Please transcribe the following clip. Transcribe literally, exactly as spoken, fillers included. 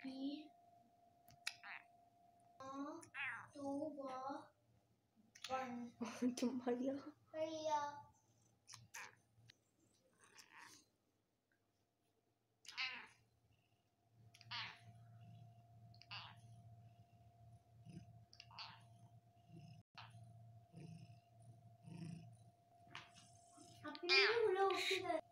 Three. Two. One. Cumaya. Hiya. Apa ni? Ulo kita.